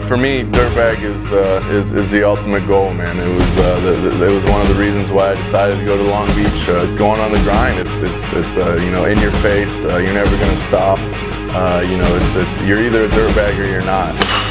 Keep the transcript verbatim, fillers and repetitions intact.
for me, Dirtbag is, uh, is is the ultimate goal, man. It was uh, the, the, it was one of the reasons why I decided to go to Long Beach. Uh, it's going on the grind. It's it's it's uh, you know, in your face. Uh, you're never gonna stop. Uh, you know, it's it's you're either a dirtbag or you're not.